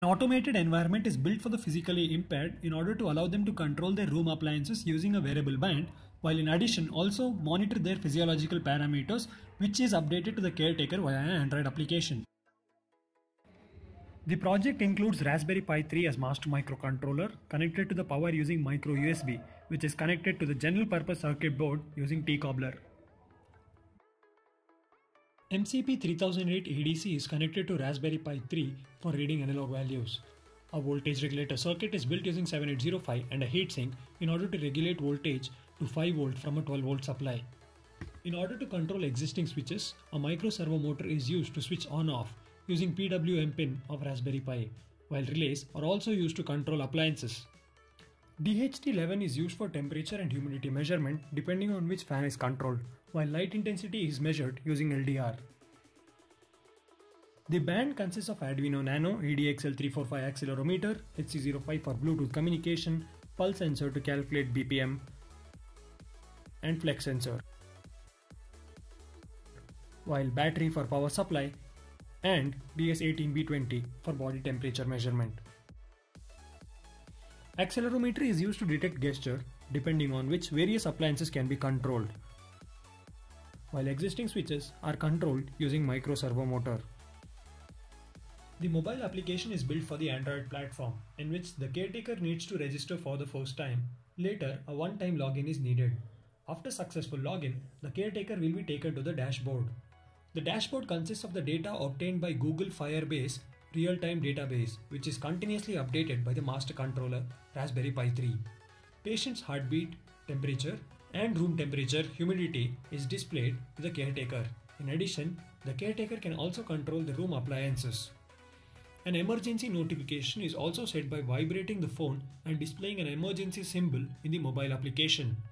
An automated environment is built for the physically impaired in order to allow them to control their room appliances using a wearable band, while in addition also monitor their physiological parameters, which is updated to the caretaker via an Android application. The project includes Raspberry Pi 3 as master microcontroller connected to the power using micro USB, which is connected to the general purpose circuit board using T-cobbler. MCP 3008 ADC is connected to Raspberry Pi 3 for reading analog values. A voltage regulator circuit is built using 7805 and a heatsink in order to regulate voltage to 5 volt from a 12 volt supply. In order to control existing switches, a micro servo motor is used to switch on-off using PWM pin of Raspberry Pi, while relays are also used to control appliances. DHT11 is used for temperature and humidity measurement depending on which fan is controlled, while light intensity is measured using LDR. The band consists of Arduino Nano ADXL345 accelerometer, HC05 for Bluetooth communication, pulse sensor to calculate BPM, and flex sensor, while battery for power supply and DS18B20 for body temperature measurement. Accelerometer is used to detect gesture depending on which various appliances can be controlled, while existing switches are controlled using micro servo motor. The mobile application is built for the Android platform, in which the caretaker needs to register for the first time. Later, a one-time login is needed. After successful login, the caretaker will be taken to the dashboard. The dashboard consists of the data obtained by Google Firebase real-time database, which is continuously updated by the master controller Raspberry Pi 3. Patient's heartbeat, temperature, and room temperature, humidity is displayed to the caretaker. In addition, the caretaker can also control the room appliances. An emergency notification is also set by vibrating the phone and displaying an emergency symbol in the mobile application.